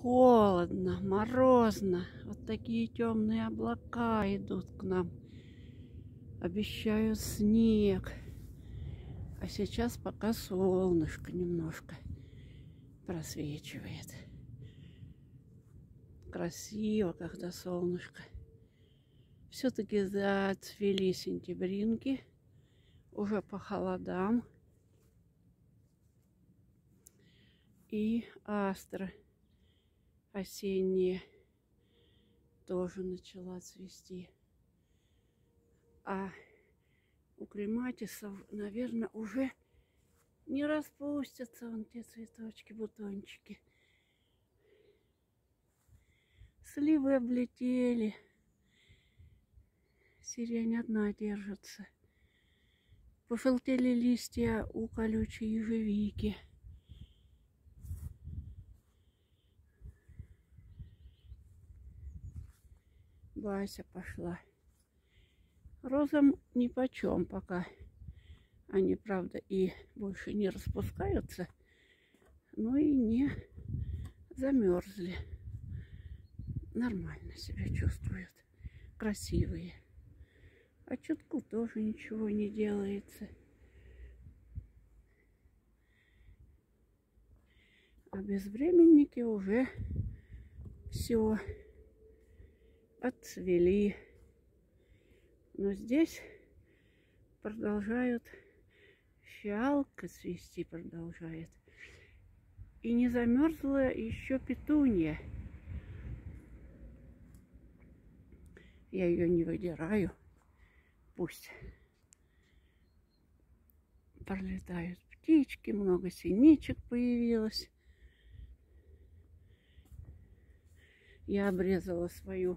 Холодно, морозно. Вот такие темные облака идут к нам. Обещают снег. А сейчас пока солнышко немножко просвечивает. Красиво, когда солнышко. Все-таки зацвели сентябринки. Уже по холодам. И астры осенние тоже начала цвести. А у клематисов, наверное, уже не распустятся вон те цветочки, бутончики. Сливы облетели. Сирень одна держится. Пожелтели листья у колючей ежевики. Вася пошла. Розам нипочем пока. Они, правда, и больше не распускаются, но и не замерзли. Нормально себя чувствуют. Красивые. А чутку тоже ничего не делается. А безвременники уже все отцвели. Но здесь продолжают, фиалка цвести продолжает. И не замерзла еще петунья. Я ее не выдираю. Пусть пролетают птички, много синичек появилось. Я обрезала свою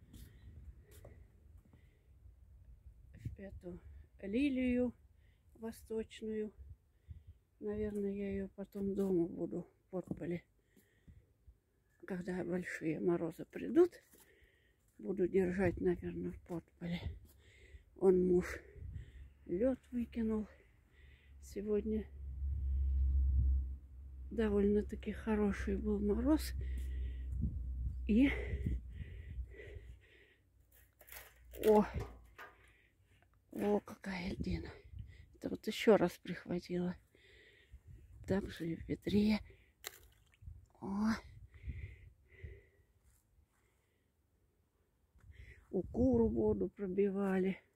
эту лилию восточную. Наверное, я ее потом дома буду в подполе. Когда большие морозы придут, буду держать, наверное, в подполе. Он муж лед выкинул. Сегодня довольно-таки хороший был мороз. И о, какая льдина. Это вот еще раз прихватила. Так же и в ведре. О. У куру воду пробивали.